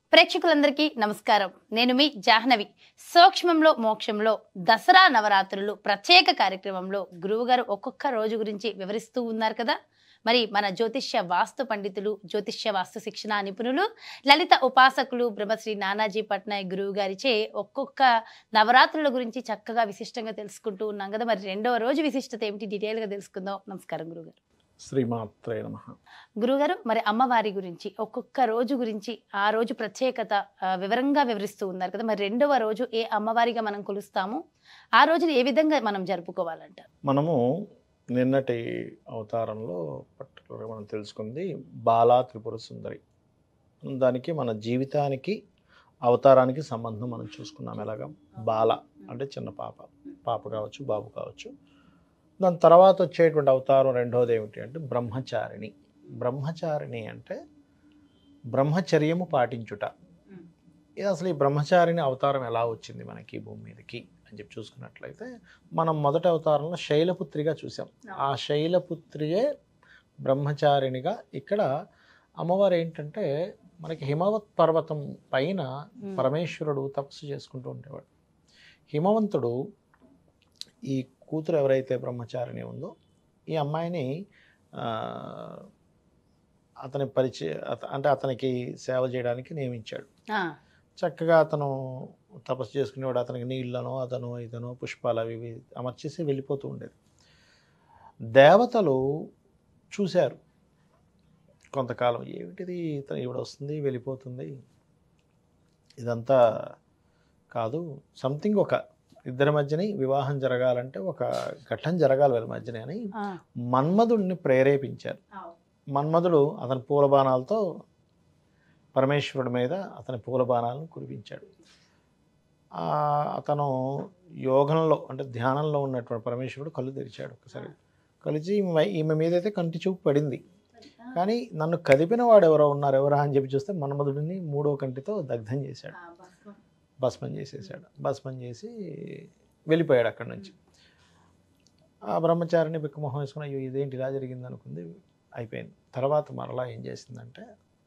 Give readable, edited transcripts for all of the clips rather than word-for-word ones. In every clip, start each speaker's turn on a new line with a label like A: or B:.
A: ప్రేక్షకులందరికీ నమస్కారం. నేను మీ జాహ్నవి. సూక్ష్మంలో మోక్షంలో దసరా నవరాత్రులు ప్రత్యేక కార్యక్రమంలో గురువుగారు ఒక్కొక్క రోజు గురించి వివరిస్తూ ఉన్నారు కదా. మరి మన జ్యోతిష్య వాస్తు పండితులు, జ్యోతిష్య వాస్తు శిక్షణ నిపుణులు, లలిత ఉపాసకులు బ్రహ్మశ్రీ నానాజీ పట్నాయక్ గురువు గారిచే ఒక్కొక్క నవరాత్రుల గురించి చక్కగా విశిష్టంగా తెలుసుకుంటూ ఉన్నాం కదా. మరి రెండవ రోజు విశిష్టత ఏమిటి డీటెయిల్గా తెలుసుకుందాం. నమస్కారం గురుగారు.
B: శ్రీమాత్రే నమః.
A: గురుగారు, మరి అమ్మవారి గురించి ఒక్కొక్క రోజు గురించి ఆ రోజు ప్రత్యేకత వివరంగా వివరిస్తూ ఉన్నారు కదా. మరి రెండవ రోజు ఏ అమ్మవారిగా మనం కొలుస్తాము, ఆ రోజుని ఏ విధంగా మనం జరుపుకోవాలంట?
B: మనము నిన్నటి అవతారంలో పర్టికులర్గా మనం తెలుసుకుంది బాలా త్రిపుర సుందరి. దానికి మన జీవితానికి అవతారానికి సంబంధం మనం చూసుకున్నాం. ఎలాగా బాల అంటే చిన్న పాప, పాప కావచ్చు బాబు కావచ్చు. దాని తర్వాత వచ్చేటువంటి అవతారం రెండోది ఏమిటి అంటే బ్రహ్మచారిణి. బ్రహ్మచారిణి అంటే బ్రహ్మచర్యము పాటించుట. ఇది అసలు ఈ బ్రహ్మచారిణి అవతారం ఎలా వచ్చింది మనకి భూమి మీదకి అని చెప్పి చూసుకున్నట్లయితే, మనం మొదటి అవతారంలో శైలపుత్రిగా చూసాం. ఆ శైలపుత్రియే బ్రహ్మచారిణిగా. ఇక్కడ అమ్మవారు ఏంటంటే మనకి హిమవత్ పర్వతం పైన పరమేశ్వరుడు తపస్సు చేసుకుంటూ ఉండేవాడు. హిమవంతుడు ఈ కూతురు ఎవరైతే బ్రహ్మచారిణి ఉందో ఈ అమ్మాయిని అతని అంటే అతనికి సేవ చేయడానికి నియమించాడు. చక్కగా అతను తపస్సు చేసుకునేవాడు. అతనికి నీళ్లను ఇతను పుష్పాలు అవి అమర్చేసి వెళ్ళిపోతూ ఉండేది. దేవతలు చూశారు కొంతకాలం, ఏమిటిది ఈవిడ వస్తుంది వెళ్ళిపోతుంది, ఇదంతా కాదు, సంథింగ్ ఒక ఇద్దరి మధ్యని వివాహం జరగాలంటే ఒక ఘట్టం జరగాలి వీళ్ళ మధ్యనే అని మన్మధుడిని ప్రేరేపించారు. మన్మధుడు అతని పూలబాణాలతో పరమేశ్వరుడి మీద అతని పూలబాణాలను కురిపించాడు. అతను యోగంలో అంటే ధ్యానంలో ఉన్నటువంటి పరమేశ్వరుడు కళ్ళు తెరిచాడు. ఒకసారి కలిసి ఈమె మీద అయితే కంటి చూపు పడింది, కానీ నన్ను కదిపిన వాడు ఎవరా అని చెప్పి చూస్తే మన్మధుడిని మూడో కంటితో దగ్ధం చేశాడు, భస్మం చేసేసాడు. భస్మం చేసి వెళ్ళిపోయాడు అక్కడి నుంచి. ఆ బ్రహ్మచారిని బిక్కమొహం వేసుకుని అయ్యో ఇదేంటి ఇలా జరిగింది అనుకుంది, అయిపోయింది. తర్వాత మరలా ఏం చేసిందంటే,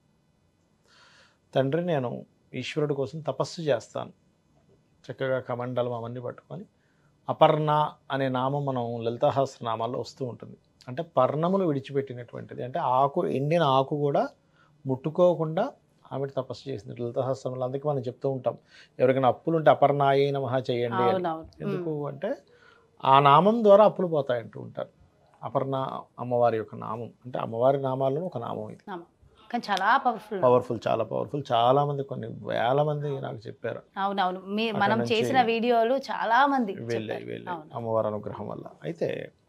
B: తండ్రి నేను ఈశ్వరుడి కోసం తపస్సు చేస్తాను, చక్కగా కమండలం అవన్నీ పట్టుకొని. అపర్ణ అనే నామం మనం లలిత సహస్రనామాల్లో వస్తూ ఉంటుంది. అంటే పర్ణములు విడిచిపెట్టినటువంటిది, అంటే ఆకు ఎండిన ఆకు కూడా ముట్టుకోకుండా ఆవిడ తపస్సు చేసింది లలిత సహస్రంలో. అందుకే మనం చెప్తూ ఉంటాం, ఎవరికైనా అప్పులు ఉంటే అపర్ణాయే నమః చేయండి. ఎందుకు అంటే ఆ నామం ద్వారా అప్పులు పోతాయంటూ ఉంటారు. అపర్ణ అమ్మవారి యొక్క నామం, అంటే అమ్మవారి నామాల్లో ఒక నామం ఇది.
A: చాలా
B: పవర్ఫుల్, చాలా పవర్ఫుల్. చాలా మంది, కొన్ని వేల మంది నాకు చెప్పారు.
A: అవునవును, మనం చేసిన వీడియోలు చాలా మంది
B: వెళ్ళి అమ్మవారి అనుగ్రహం వల్ల. అయితే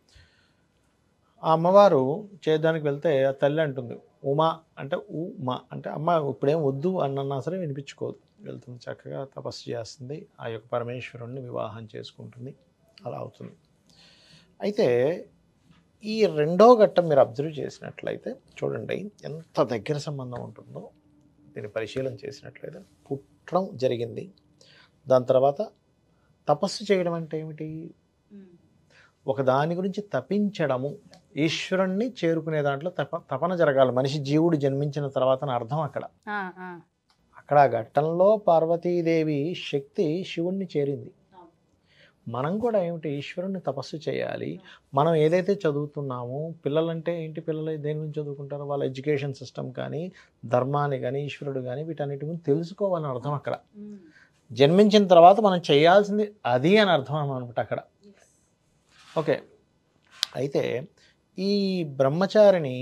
B: ఆ అమ్మవారు చేయడానికి వెళ్తే ఆ తల్లి అంటుంది ఉమా అంటే ఉమా అంటే అమ్మ ఇప్పుడేం వద్దు అన్నా సరే వినిపించుకోదు, వెళ్తుంది చక్కగా తపస్సు చేస్తుంది, ఆ యొక్క పరమేశ్వరుణ్ణి వివాహం చేసుకుంటుంది. అలా అవుతుంది. అయితే ఈ రెండో ఘట్టం మీరు అబ్జర్వ్ చేసినట్లయితే చూడండి ఎంత దగ్గర సంబంధం ఉంటుందో. దీన్ని పరిశీలన చేసినట్లయితే పుట్టడం జరిగింది, దాని తర్వాత తపస్సు చేయడం అంటే ఏమిటి, ఒక దాని గురించి తపించడము, ఈశ్వరుణ్ణి చేరుకునే దాంట్లో తపన జరగాలి. మనిషి జీవుడు జన్మించిన తర్వాత అర్థం అక్కడ ఆ ఘట్టంలో పార్వతీదేవి శక్తి శివుణ్ణి చేరింది. మనం కూడా ఏమిటి ఈశ్వరుణ్ణి తపస్సు చేయాలి. మనం ఏదైతే చదువుతున్నామో, పిల్లలంటే ఏంటి, పిల్లలు దేని గురించి చదువుకుంటారో వాళ్ళ ఎడ్యుకేషన్ సిస్టమ్ కానీ, ధర్మాన్ని కానీ, ఈశ్వరుడు కానీ వీటన్నిటి గురించి తెలుసుకోవాలని అర్థం. అక్కడ జన్మించిన తర్వాత మనం చేయాల్సింది అది అని అర్థం అనమాట అక్కడ. ఓకే, అయితే ఈ బ్రహ్మచారిని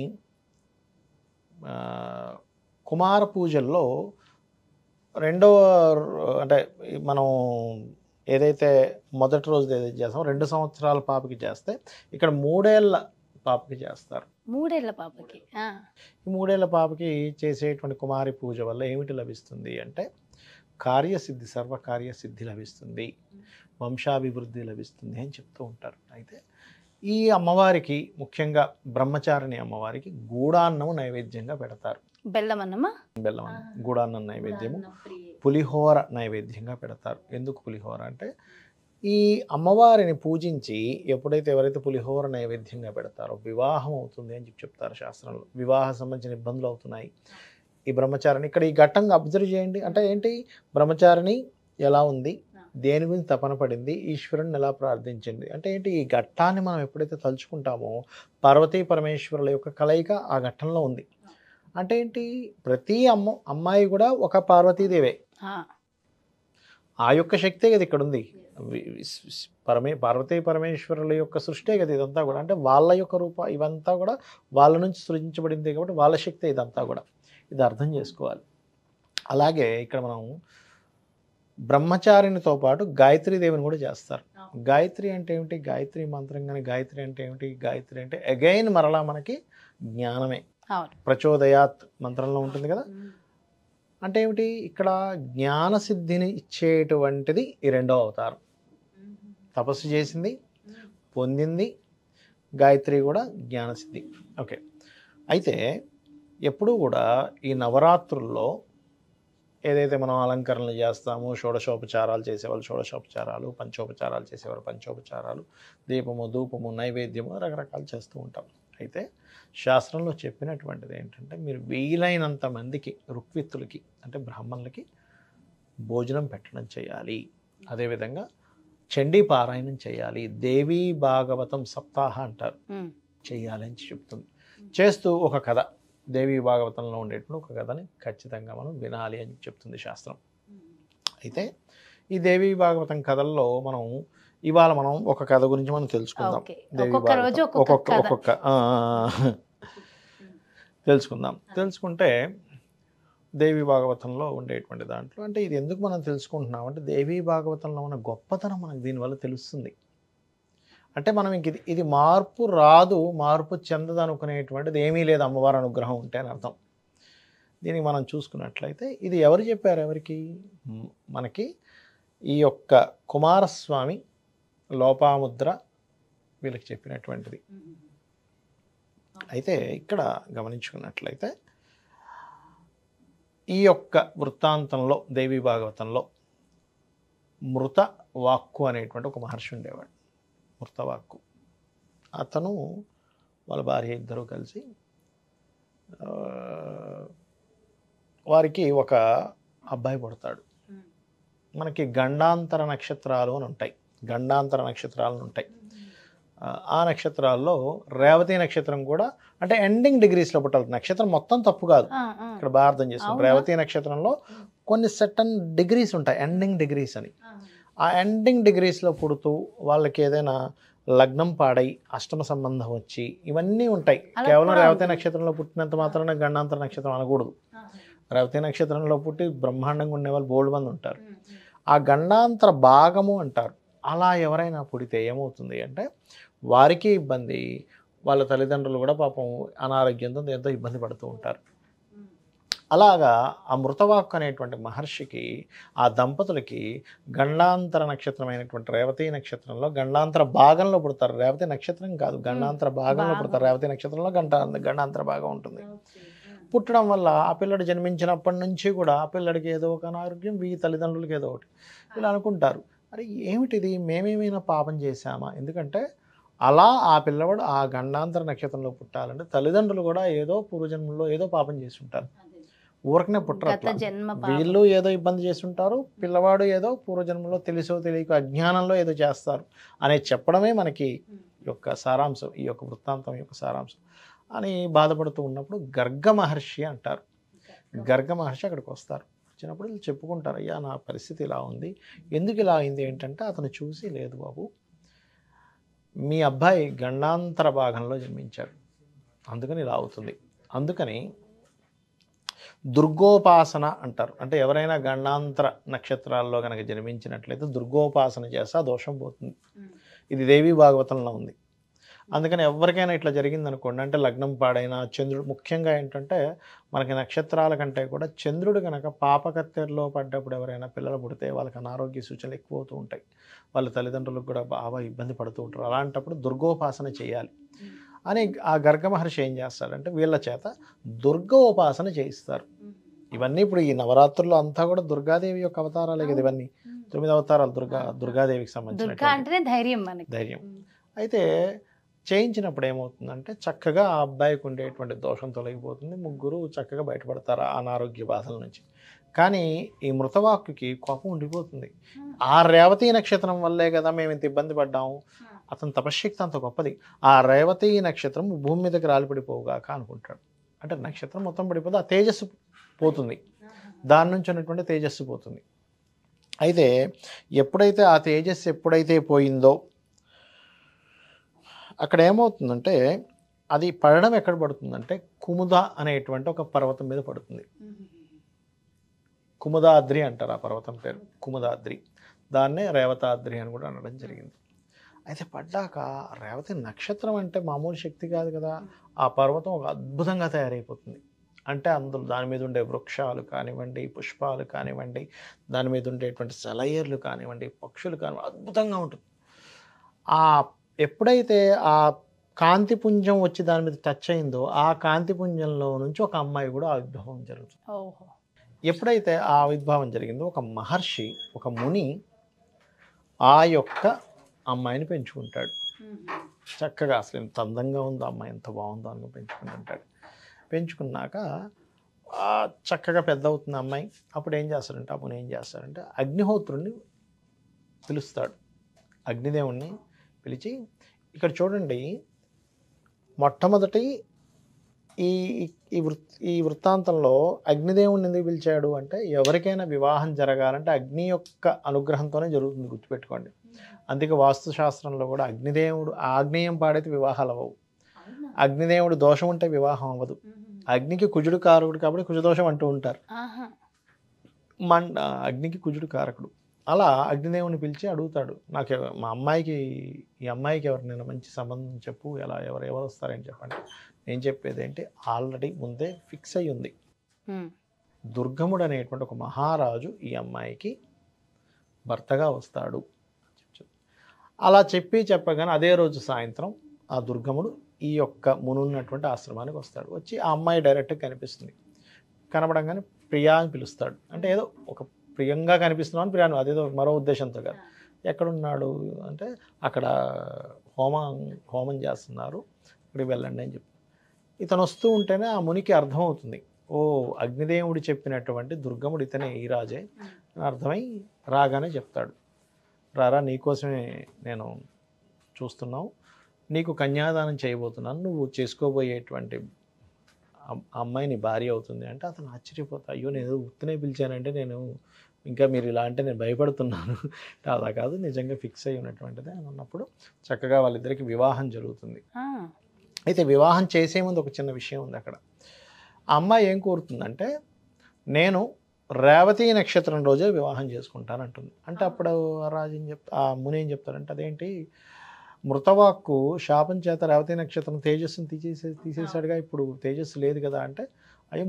B: కుమార పూజల్లో రెండవ అంటే మనం ఏదైతే మొదటి రోజు ఏదైతే చేస్తామో 2 సంవత్సరాల పాపకి చేస్తే ఇక్కడ 3 ఏళ్ల పాపకి చేస్తారు.
A: 3 ఏళ్ల పాపకి
B: ఈ 3 ఏళ్ల పాపకి చేసేటువంటి కుమారి పూజ వల్ల ఏమిటి లభిస్తుంది అంటే కార్యసిద్ధి, సర్వకార్యసిద్ధి లభిస్తుంది, వంశాభివృద్ధి లభిస్తుంది అని చెప్తూ ఉంటారు. అయితే ఈ అమ్మవారికి ముఖ్యంగా బ్రహ్మచారిణి అమ్మవారికి గూడాన్నము నైవేద్యంగా పెడతారు.
A: బెల్లమన్నం,
B: గూడాన్నం నైవేద్యము, పులిహోర నైవేద్యంగా పెడతారు. ఎందుకు పులిహోర అంటే ఈ అమ్మవారిని పూజించి ఎప్పుడైతే ఎవరైతే పులిహోర నైవేద్యంగా పెడతారో వివాహం అవుతుంది అని చెప్తారు శాస్త్రంలో. వివాహ సంబంధించిన ఇబ్బందులు అవుతున్నాయి, ఈ బ్రహ్మచారిణి ఇక్కడ ఈ ఘట్టంగా అబ్జర్వ్ చేయండి. అంటే ఏంటి, బ్రహ్మచారిణి ఎలా ఉంది, దేని గురించి తపన పడింది, ఈశ్వరుని ఎలా ప్రార్థించింది, అంటే ఏంటి, ఈ ఘట్టాన్ని మనం ఎప్పుడైతే తలుచుకుంటామో పార్వతీ పరమేశ్వరుల యొక్క కలయిక ఆ ఘట్టంలో ఉంది. అంటే ఏంటి, ప్రతి అమ్మాయి కూడా ఒక పార్వతీదేవే, ఆ యొక్క శక్తే కదా ఇక్కడ ఉంది. పార్వతీ పరమేశ్వరుల యొక్క సృష్టే కదా ఇదంతా కూడా. అంటే వాళ్ళ యొక్క ఇవంతా కూడా వాళ్ళ నుంచి సృజించబడింది కాబట్టి వాళ్ళ శక్తే ఇదంతా కూడా. ఇది అర్థం చేసుకోవాలి. అలాగే ఇక్కడ మనం బ్రహ్మచారినితో పాటు గాయత్రీ దేవిని కూడా చేస్తారు. గాయత్రి అంటే ఏమిటి, గాయత్రి మంత్రం కానీ గాయత్రి అంటే ఏమిటి, గాయత్రి అంటే అగైన్ మరలా మనకి జ్ఞానమే. ప్రచోదయాత్ మంత్రంలో ఉంటుంది కదా. అంటే ఏమిటి, ఇక్కడ జ్ఞానసిద్ధిని ఇచ్చేటువంటిది ఈ రెండవ అవతారం. తపస్సు చేసింది, పొందింది, గాయత్రి కూడా జ్ఞానసిద్ధి. ఓకే, అయితే ఎప్పుడూ కూడా ఈ నవరాత్రుల్లో ఏదైతే మనం అలంకరణలు చేస్తామో, షోడశోపచారాలు చేసేవాళ్ళు షోడశోపచారాలు, పంచోపచారాలు చేసేవారు పంచోపచారాలు, దీపము ధూపము నైవేద్యము రకరకాలు చేస్తూ ఉంటాం. అయితే శాస్త్రంలో చెప్పినటువంటిది ఏంటంటే, మీరు వీలైనంత మందికి రుక్విత్తులకి అంటే బ్రాహ్మణులకి భోజనం పెట్టడం చేయాలి. అదేవిధంగా చండీ పారాయణం చేయాలి, దేవీ భాగవతం సప్తాహ అంటారు, చేయాలి అని చెప్తుంది. చేస్తూ ఒక కథ, దేవీ భాగవతంలో ఉండేటువంటి ఒక కథని ఖచ్చితంగా మనం వినాలి అని చెప్తుంది శాస్త్రం. అయితే ఈ దేవీ భాగవతం కథల్లో ఇవాళ మనం ఒక కథ గురించి మనం తెలుసుకుందాం. దేవీ భాగవతం ఒక్కొక్క తెలుసుకుందాం. తెలుసుకుంటే దేవీ భాగవతంలో ఉండేటువంటి దాంట్లో అంటే ఇది ఎందుకు మనం తెలుసుకుంటున్నాం అంటే, దేవీ భాగవతంలో ఉన్న గొప్పతనం మనకు దీనివల్ల తెలుస్తుంది. అంటే మనం ఇంక ఇది మార్పు రాదు, మార్పు చెందదు అనుకునేటువంటిది ఏమీ లేదు అమ్మవారి అనుగ్రహం ఉంటే అని అర్థం. దీనికి మనం చూసుకున్నట్లయితే ఇది ఎవరు చెప్పారు, ఎవరికి, మనకి ఈ యొక్క కుమారస్వామి లోపాముద్ర వీళ్ళకి చెప్పినటువంటిది. అయితే ఇక్కడ గమనించుకున్నట్లయితే ఈ యొక్క వృత్తాంతంలో దేవీ భాగవతంలో మృత వాక్కు అనేటువంటి ఒక మహర్షి ఉండేవాడు. మృతవాక్కు అతను వాళ్ళ భార్య ఇద్దరు కలిసి వారికి ఒక అబ్బాయి పుడతాడు. మనకి గండాంతర నక్షత్రాలు అని ఉంటాయి, గండాంతర నక్షత్రాలు ఉంటాయి. ఆ నక్షత్రాల్లో రేవతి నక్షత్రం కూడా అంటే ఎండింగ్ డిగ్రీస్లో పుట్టాలి. నక్షత్రం మొత్తం తప్పు కాదు, ఇక్కడ బాగా అర్థం చేసుకోండి. రేవతి నక్షత్రంలో కొన్ని సర్టన్ డిగ్రీస్ ఉంటాయి, ఎండింగ్ డిగ్రీస్ అని. ఆ ఎండింగ్ డిగ్రీస్లో పుడుతూ వాళ్ళకి ఏదైనా లగ్నం పాడై అష్టమ సంబంధం వచ్చి ఇవన్నీ ఉంటాయి. కేవలం రేవతి నక్షత్రంలో పుట్టినంత మాత్రాన గండాంతర నక్షత్రం అనకూడదు. రేవతి నక్షత్రంలో పుట్టి బ్రహ్మాండంగా ఉండేవాళ్ళు బోల్డ్ మంది ఉంటారు. ఆ గండాంతర భాగము అంటారు. అలా ఎవరైనా పుడితే ఏమవుతుంది అంటే వారికి ఇబ్బంది, వాళ్ళ తల్లిదండ్రులు కూడా పాపం అనారోగ్యంతో ఎంతో ఇబ్బంది పడుతూ ఉంటారు. అలాగా ఆ మృతవాక్కు అనేటువంటి మహర్షికి, ఆ దంపతులకి గండాంతర నక్షత్రమైనటువంటి రేవతి నక్షత్రంలో గండాంతర భాగంలో పుడతారు. రేవతి నక్షత్రం కాదు, గండాంతర భాగంలో పుడతారు. రేవతి నక్షత్రంలో గండాంతర భాగం ఉంటుంది. పుట్టడం వల్ల ఆ పిల్లడు జన్మించినప్పటి నుంచి కూడా ఆ పిల్లడికి ఏదో ఒక అనారోగ్యం, ఈ తల్లిదండ్రులకి ఏదో ఒకటి ఇలా అనుకుంటారు. అరే ఏమిటిది, మేమేమైనా పాపం చేశామా? ఎందుకంటే అలా ఆ పిల్లవాడు ఆ గండాంతర నక్షత్రంలో పుట్టాలంటే తల్లిదండ్రులు కూడా ఏదో పూర్వజన్మలో ఏదో పాపం చేసి ఉంటారు, ఊరకనే పుట్టరు. వీళ్ళు ఏదో ఇబ్బంది చేసి ఉంటారు, పిల్లవాడు ఏదో పూర్వజన్మలో తెలుసో తెలియక అజ్ఞానంలో ఏదో చేస్తారు అనేది చెప్పడమే మనకి యొక్క సారాంశం, ఈ యొక్క వృత్తాంతం యొక్క సారాంశం అని బాధపడుతూ ఉన్నప్పుడు గర్గ మహర్షి అంటారు. గర్గ మహర్షి అక్కడికి వస్తారు. వచ్చినప్పుడు వీళ్ళు చెప్పుకుంటారు, అయ్యా నా పరిస్థితి ఇలా ఉంది, ఎందుకు ఇలా అయింది ఏంటంటే అతను చూసి, లేదు బాబు మీ అబ్బాయి గండాంతర భాగంలో జన్మించాడు, అందుకని ఇలా అవుతుంది. అందుకని దుర్గోపాసన అంటారు. అంటే ఎవరైనా గండాంతర నక్షత్రాల్లో కనుక జన్మించినట్లయితే దుర్గోపాసన చేస్తే ఆ దోషం పోతుంది. ఇది దేవీ భాగవతంలో ఉంది. అందుకని ఎవరికైనా ఇట్లా జరిగిందనుకోండి, అంటే లగ్నం పాడైనా, చంద్రుడు ముఖ్యంగా ఏంటంటే మనకి నక్షత్రాల కంటే కూడా చంద్రుడు కనుక పాపకత్తెరలో పడ్డప్పుడు ఎవరైనా పిల్లలు పుడితే వాళ్ళకి అనారోగ్య సూచనలు ఎక్కువ అవుతూ ఉంటాయి, వాళ్ళ తల్లిదండ్రులకు కూడా బాగా ఇబ్బంది పడుతూ ఉంటారు. అలాంటప్పుడు దుర్గోపాసన చేయాలి అని ఆ గర్గ మహర్షి ఏం చేస్తాడంటే వీళ్ళ చేత దుర్గోపాసన చేయిస్తారు. ఇవన్నీ ఇప్పుడు ఈ నవరాత్రుల్లో అంతా కూడా దుర్గాదేవి యొక్క అవతారాలే కదా, ఇవన్నీ 9 అవతారాలు దుర్గాదేవికి సంబంధించిన ధైర్యం. అయితే చేయించినప్పుడు ఏమవుతుందంటే చక్కగా ఆ అబ్బాయికి ఉండేటువంటి దోషం తొలగిపోతుంది, ముగ్గురు చక్కగా బయటపడతారు ఆ అనారోగ్య బాధల నుంచి. కానీ ఈ మృతవాక్కుకి కోపం ఉండిపోతుంది. ఆ రేవతి నక్షత్రం వల్లే కదా మేము ఇంత ఇబ్బంది పడ్డాము, అతని తపశ్శక్తి అంత గొప్పది, ఆ రేవతి నక్షత్రం భూమి మీదకి రాలిపడిపోవుగాక అనుకుంటాడు. అంటే నక్షత్రం మొత్తం పడిపోతే ఆ తేజస్సు పోతుంది, దాని నుంచి ఉన్నటువంటి తేజస్సు పోతుంది. అయితే ఎప్పుడైతే ఆ తేజస్సు ఎప్పుడైతే పోయిందో అక్కడ ఏమవుతుందంటే అది పడడం ఎక్కడ పడుతుందంటే కుముద అనేటువంటి ఒక పర్వతం మీద పడుతుంది. కుముదాద్రి అంటారు ఆ పర్వతం పేరు, కుముదాద్రి. దాన్నే రేవతాద్రి అని కూడా అనడం జరిగింది. అయితే పడ్డాక రేవతి నక్షత్రం అంటే మామూలు శక్తి కాదు కదా, ఆ పర్వతం ఒక అద్భుతంగా తయారైపోతుంది. అంటే అందులో దాని మీద ఉండే వృక్షాలు కానివ్వండి, పుష్పాలు కానివ్వండి, దాని మీద ఉండేటువంటి సెలయేర్లు కానివ్వండి, పక్షులు కానివ్వండి, అద్భుతంగా ఉంటుంది. ఆ ఎప్పుడైతే ఆ కాంతిపుంజం వచ్చి దాని మీద టచ్ అయిందో ఆ కాంతిపుంజంలో నుంచి ఒక అమ్మాయి కూడా ఆవిర్భావం జరుగుతుంది. ఎప్పుడైతే ఆ ఆవిర్భావం జరిగిందో ఒక మహర్షి, ఒక ముని ఆ యొక్క అమ్మాయిని పెంచుకుంటాడు. చక్కగా అసలు ఎంత అందంగా ఉందో అమ్మాయి, ఎంత బాగుందో అని పెంచుకుంటుంటాడు. పెంచుకున్నాక చక్కగా పెద్ద అవుతుంది అమ్మాయి. అప్పుడు ఏం చేస్తారంటే, అప్పుడు ఏం చేస్తారంటే అగ్నిహోత్రుడిని పిలుస్తాడు. అగ్నిదేవుణ్ణి పిలిచి, ఇక్కడ చూడండి, మొట్టమొదటి ఈ వృత్తాంతంలో అగ్నిదేవుణ్ణి ఎందుకు పిలిచాడు అంటే, ఎవరికైనా వివాహం జరగాలంటే అగ్ని యొక్క అనుగ్రహంతోనే జరుగుతుంది, గుర్తుపెట్టుకోండి. అందుకే వాస్తుశాస్త్రంలో కూడా అగ్నిదేవుడు ఆగ్నేయం పాడైతే వివాహాలు అవ్వవు, అగ్నిదేవుడు దోషం ఉంటే వివాహం అవ్వదు. అగ్నికి కుజుడు కారకుడు కాబట్టి కుజదోషం అంటూ ఉంటారు. అగ్నికి కుజుడు కారకుడు. అలా అగ్నిదేవుని పిలిచి అడుగుతాడు, నాకు మా అమ్మాయికి, ఈ అమ్మాయికి ఎవరినైనా మంచి సంబంధం చెప్పు, ఎవరు వస్తారని చెప్పండి. నేను చెప్పేది ఏంటి, ఆల్రెడీ ముందే ఫిక్స్ అయ్యి ఉంది. దుర్గముడు అనేటువంటి ఒక మహారాజు ఈ అమ్మాయికి భర్తగా వస్తాడు. అలా చెప్పగానే అదే రోజు సాయంత్రం ఆ దుర్గముడు ఈ యొక్క మునున్నటువంటి ఆశ్రమానికి వస్తాడు. వచ్చి ఆ అమ్మాయి డైరెక్ట్గా కనిపిస్తుంది. కనబడంగానే ప్రియా అని పిలుస్తాడు. అంటే ఏదో ఒక ప్రియంగా కనిపిస్తున్నావు అని ప్రియాను, అదేదో మరో ఉద్దేశంతో కాదు. ఎక్కడున్నాడు అంటే, అక్కడ హోమం చేస్తున్నారు, ఇక్కడికి వెళ్ళండి అని చెప్పి. ఇతను వస్తూ ఉంటేనే ఆ మునికి అర్థమవుతుంది, ఓ అగ్నిదేవుడు చెప్పినటువంటి దుర్గముడు ఇతనే, ఈ రాజే అర్థమై రాగానే చెప్తాడు, రారా నీకోసమే నేను చూస్తున్నావు, నీకు కన్యాదానం చేయబోతున్నాను, నువ్వు చేసుకోబోయేటువంటి అమ్మాయిని భార్య అవుతుంది అంటే అతను ఆశ్చర్యపోతా, అయ్యో నేను ఉత్తనే పిలిచానంటే, నేను ఇంకా మీరు ఇలా అంటే నేను భయపడుతున్నాను, అలా కాదు నిజంగా ఫిక్స్ అయ్యి ఉన్నటువంటిది అని అన్నప్పుడు చక్కగా వాళ్ళిద్దరికి వివాహం జరుగుతుంది. అయితే వివాహం చేసే ముందు ఒక చిన్న విషయం ఉంది అక్కడ. ఆ అమ్మాయి ఏం కోరుతుందంటే, నేను రేవతి నక్షత్రం రోజే వివాహం చేసుకుంటానంటుంది. అంటే అప్పుడు రాజు ఆ ముని ఏం చెప్తారంటే, అదేంటి మృతవాక్కు శాపం చేత రేవతి నక్షత్రం తేజస్సును తీసేసాడుగా, ఇప్పుడు తేజస్సు లేదు కదా అంటే, అయ్యో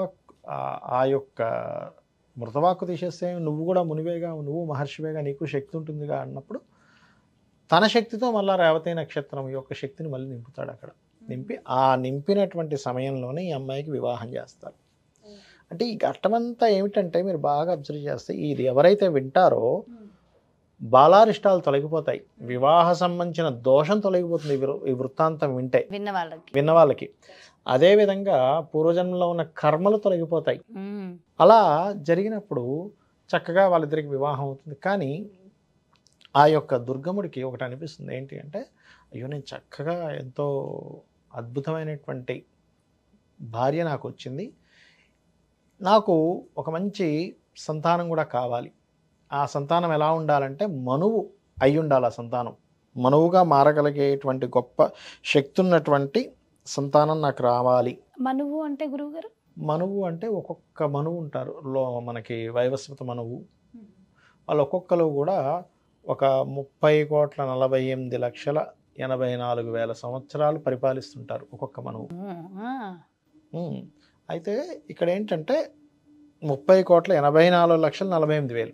B: ఆ యొక్క మృతవాక్కు తీసేస్తే నువ్వు కూడా మునివేగా, నువ్వు మహర్షివేగా, నీకు శక్తి ఉంటుందిగా అన్నప్పుడు తన శక్తితో మళ్ళీ రేవతి నక్షత్రం యొక్క శక్తిని మళ్ళీ నింపుతాడు. అక్కడ నింపి ఆ నింపినటువంటి సమయంలోనే ఈ అమ్మాయికి వివాహం చేస్తారు. అంటే ఈ ఘట్టమంతా ఏమిటంటే, మీరు బాగా అబ్జర్వ్ చేస్తే ఇది ఎవరైతే వింటారో బాలారిష్టాలు తొలగిపోతాయి, వివాహ సంబంధించిన దోషం తొలగిపోతుంది ఈ వృత్తాంతం వింటే విన్నవాళ్ళకి. అదేవిధంగా పూర్వజన్మలో ఉన్న కర్మలు తొలగిపోతాయి. అలా జరిగినప్పుడు చక్కగా వాళ్ళిద్దరికి వివాహం అవుతుంది. కానీ ఆ యొక్క దుర్గముడికి ఒకటి అనిపిస్తుంది, ఏంటి అంటే, అయ్యో నేను చక్కగా ఎంతో అద్భుతమైనటువంటి భార్య నాకు వచ్చింది, నాకు ఒక మంచి సంతానం కూడా కావాలి. ఆ సంతానం ఎలా ఉండాలంటే మనువు అయి ఉండాలి. ఆ సంతానం మనువుగా మారగలిగేటువంటి గొప్ప శక్తి ఉన్నటువంటి సంతానం నాకు రావాలి.
A: మనువు అంటే గురువుగారు,
B: మనువు అంటే ఒక్కొక్క మనువు ఉంటారు మనకి వైవస్వత మనువు. వాళ్ళు ఒక్కొక్కరు కూడా ఒక 30,48,84,000 సంవత్సరాలు పరిపాలిస్తుంటారు ఒక్కొక్క మనువు. అయితే ఇక్కడ ఏంటంటే 30,84,48,000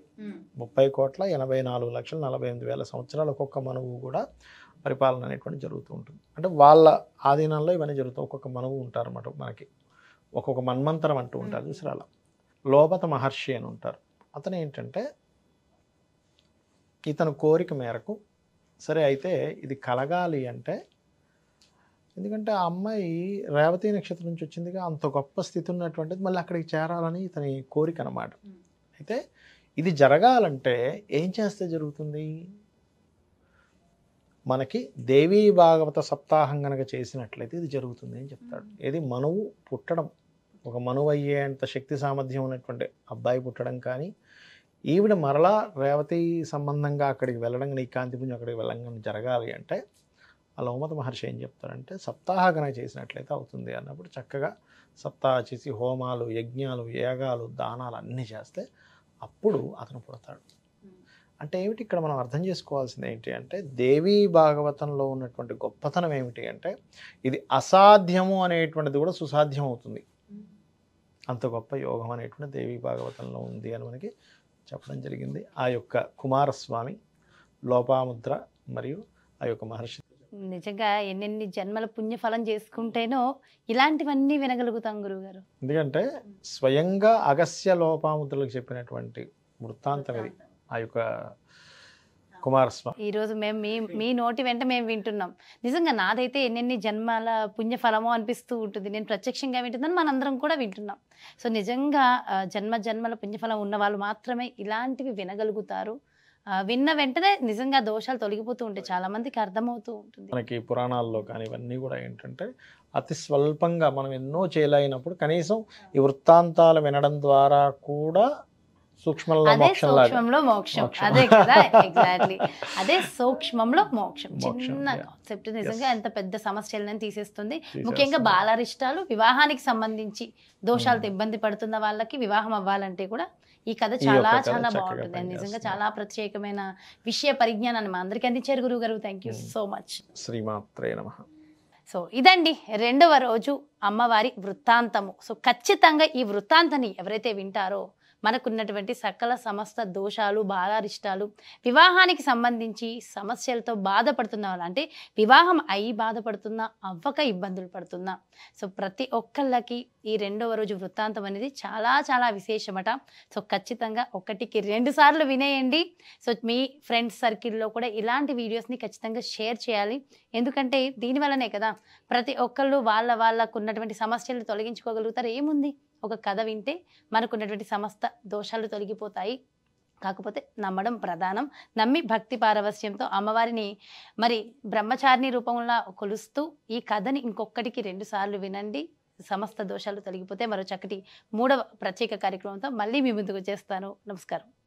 B: 30,84,48,000 సంవత్సరాలు ఒక్కొక్క మనువు కూడా పరిపాలన అనేటువంటి జరుగుతూ ఉంటుంది. అంటే వాళ్ళ ఆధీనంలో ఇవన్నీ జరుగుతాయి. ఒక్కొక్క మనువు ఉంటారు అన్నమాట. మనకి ఒక్కొక్క మన్మంతరం అంటూ ఉంటారు చూసారా. లోపత మహర్షి అని ఉంటారు. అతను ఏంటంటే, ఇతను కోరిక మేరకు, సరే అయితే ఇది కలగాలి అంటే ఎందుకంటే ఆ అమ్మాయి రేవతి నక్షత్రం నుంచి వచ్చిందిగా, అంత గొప్ప స్థితి ఉన్నటువంటిది మళ్ళీ అక్కడికి చేరాలని ఇతని కోరిక అన్నమాట. అయితే ఇది జరగాలంటే ఏం చేస్తే జరుగుతుంది? మనకి దేవీ భాగవత సప్తాహం గనక చేసినట్లయితే ఇది జరుగుతుంది అని చెప్తాడు. ఏది మనువు పుట్టడం, ఒక మనువు అయ్యేంత శక్తి సామర్థ్యం ఉన్నటువంటి అబ్బాయి పుట్టడం కానీ, ఈవిడ మరలా రేవతి సంబంధంగా అక్కడికి వెళ్ళడం, నీ కాంతిపుంజం అక్కడికి వెళ్ళడం జరగాలి అంటే ఆ లౌమత మహర్షి ఏం చెప్తారంటే సప్తాహ కనుక చేసినట్లయితే అవుతుంది అన్నప్పుడు చక్కగా సప్తాహ చేసి హోమాలు, యజ్ఞాలు, యాగాలు, దానాలు అన్నీ చేస్తే అప్పుడు అతను పుడతాడు. అంటే ఏమిటి ఇక్కడ మనం అర్థం చేసుకోవాల్సింది ఏంటి అంటే, దేవీ భాగవతంలో ఉన్నటువంటి గొప్పతనం ఏమిటి అంటే ఇది అసాధ్యము అనేటువంటిది కూడా సుసాధ్యం అవుతుంది. అంత గొప్ప యోగం అనేటువంటి దేవీ భాగవతంలో ఉంది అని మనకి చెప్పడం జరిగింది. ఆ యొక్క కుమారస్వామి, లోపాముద్ర మరియు ఆ యొక్క మహర్షి
A: నిజంగా ఎన్నెన్ని జన్మల పుణ్యఫలం చేసుకుంటేనో ఇలాంటివన్నీ వినగలుగుతాం గురువుగారు.
B: ఎందుకంటే స్వయంగా అగస్య లోపాముద్రలకు చెప్పినటువంటి వృత్తాంతం ఇది ఆ యొక్క కుమారస్వామి.
A: ఈరోజు మేము మీ నోటి వెంట మేము వింటున్నాం. నిజంగా నాదైతే ఎన్నెన్ని జన్మల పుణ్యఫలమో అనిపిస్తూ ఉంటుంది. నేను ప్రత్యక్షంగా వింటున్నాను, మనందరం కూడా వింటున్నాం. సో నిజంగా జన్మల పుణ్యఫలం ఉన్న వాళ్ళు మాత్రమే ఇలాంటివి వినగలుగుతారు. విన్న వెంటనే నిజంగా దోషాలు తొలగిపోతూ ఉంటాయి, చాలా మందికి అర్థమవుతూ ఉంటుంది.
B: మనకి పురాణాల్లో కానీ ఇవన్నీ కూడా ఏంటంటే అతి స్వల్పంగా మనం ఎన్నో చేయలేనప్పుడు కనీసం ఈ వృత్తాంతాలు వినడం ద్వారా కూడా సూక్ష్మంలో
A: మోక్షం. అదే కదా, ఎగ్జాక్ట్లీ అదే సూక్ష్మంలో మోక్షం. చిన్న కాన్సెప్ట్ నిజంగా ఎంత పెద్ద సమస్యలను తీసేస్తుంది. ముఖ్యంగా బాలారిష్టాలు, వివాహానికి సంబంధించి దోషాలతో ఇబ్బంది పడుతున్న వాళ్ళకి వివాహం అవ్వాలంటే కూడా ఈ కథ చాలా చాలా బాగుంటుంది. నిజంగా చాలా ప్రత్యేకమైన విషయ పరిజ్ఞానాన్ని మా అందరికీ అందించారు గురువు గారు. Thank you so much.
B: శ్రీమాత్రే నమః.
A: సో ఇదండి 2వ రోజు అమ్మవారి వృత్తాంతము. సో ఖచ్చితంగా ఈ వృత్తాంతాన్ని ఎవరైతే వింటారో మనకున్నటువంటి సకల సమస్త దోషాలు, బాధారిష్టాలు, వివాహానికి సంబంధించి సమస్యలతో బాధపడుతున్న వాళ్ళు, అంటే వివాహం అయి బాధపడుతున్నా, అవ్వక ఇబ్బందులు పడుతున్నా, సో ప్రతి ఒక్కళ్ళకి ఈ 2వ రోజు వృత్తాంతం అనేది చాలా చాలా విశేషమట. సో ఖచ్చితంగా 1కి 2 సార్లు వినేయండి. సో మీ ఫ్రెండ్స్ సర్కిల్లో కూడా ఇలాంటి వీడియోస్ని ఖచ్చితంగా షేర్ చేయాలి. ఎందుకంటే దీనివల్లనే కదా ప్రతి ఒక్కళ్ళు వాళ్ళకు ఉన్నటువంటి సమస్యలు తొలగించుకోగలుగుతారు. ఏముంది, ఒక కథ వింటే మనకున్నటువంటి సమస్త దోషాలు తొలగిపోతాయి. కాకపోతే నమ్మడం ప్రధానం. నమ్మి భక్తి పారవస్యంతో అమ్మవారిని మరి బ్రహ్మచారిణి రూపంలో కొలుస్తూ ఈ కథని 1కి 2 సార్లు వినండి. సమస్త దోషాలు తొలగిపోతే మరో చక్కటి 3వ ప్రత్యేక కార్యక్రమంతో మళ్ళీ మీ ముందుకు వచ్చేస్తాను. నమస్కారం.